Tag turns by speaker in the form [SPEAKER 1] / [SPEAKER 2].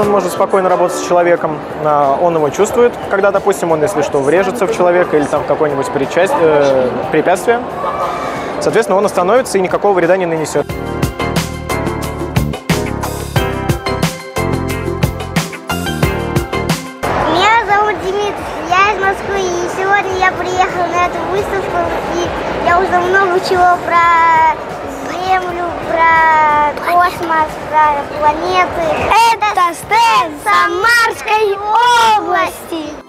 [SPEAKER 1] он может спокойно работать с человеком, он его чувствует, когда, допустим, он, если что, врежется в человека или там в какое-нибудь препятствие, соответственно, он остановится и никакого вреда не нанесет.
[SPEAKER 2] Меня зовут Дмитрий, я из Москвы, и сегодня я приехал на эту выставку, и я узнал много чего про Землю, про космос, про планеты. Это стенд Самарской области.